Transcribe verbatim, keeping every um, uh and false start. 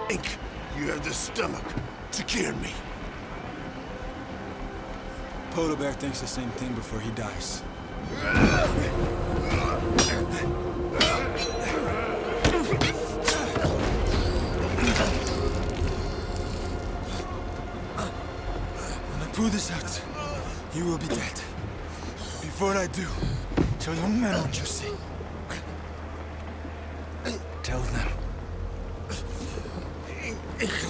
think you have the stomach to kill me? Polar Bear thinks the same thing before he dies. When I pull this out, you will be dead. Before I do, tell your men what you see. Tell them.